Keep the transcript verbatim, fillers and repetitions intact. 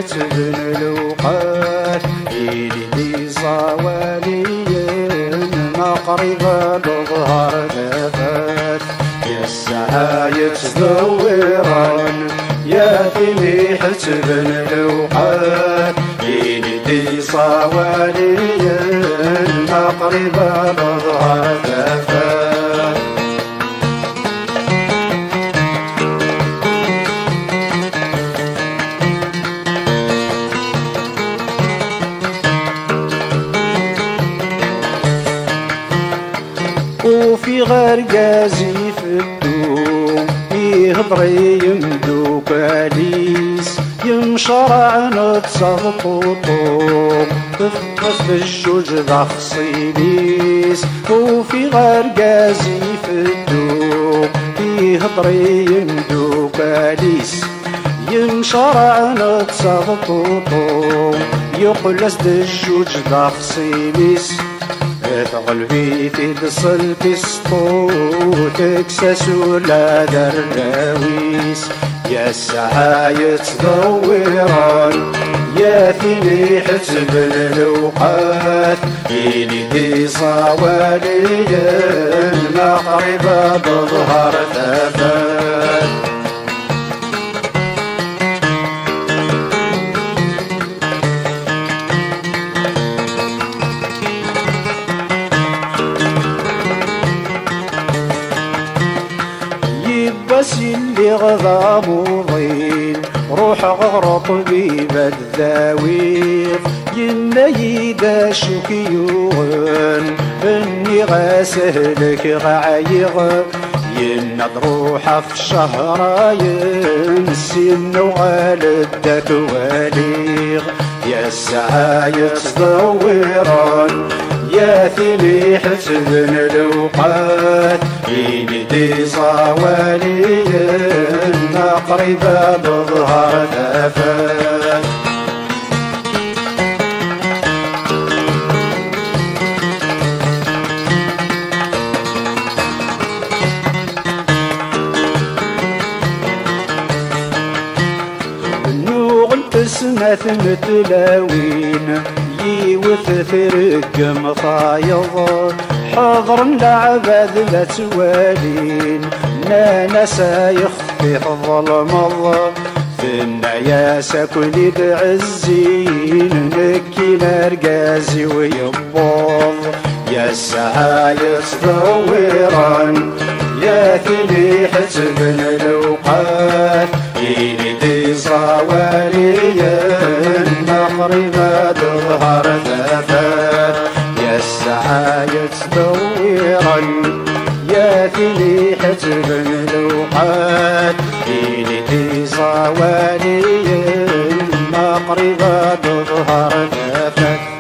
حتب الوقات إلي صوالي مقربة الظهر دفات يا السعاية دوران يا ثمي حتب الوقات إلي صوالي مقربة الظهر دفات وفي غرقازي في الدوم يهضري يمدو كاليس يمشرع نتصف طوطوم تفقس بالجوج ذا خصيليس وفي غرقازي في الدوم يهضري يمدو كاليس يمشرع نتصف طوطوم يقلس دجوج ذا خصيليس تغلبي تدصل تسطو تكسس ولا دراويس يا السعاية دوران يا ثني حتب الوقات إلي صوالي المغرب بظهر ثبات بس اللي غضا مضين روح غرط بيب الذاويف ينيدا شكيوغن اني غاسهلك غعيغ يند روح في شهراين سن وغالدك وليغ يا السعاية دوران يا ثلي حسب الوقات إلي صوالي مقربة بظهر دفات النوغ تسمث متلاوين يوث ثرق مطايض حضر العباد لا توالين نانا سيخفي الظلمض في النياسة كل بعزين نكي نرقازي ويبوض يا السعاية دوران يا ثلي حسب الوقات إلي صوالي المغرب تظهر ثبات يا السعاية دوران يا ثلي حسب الوقات إلي صوالي المغرب تظهر ثبات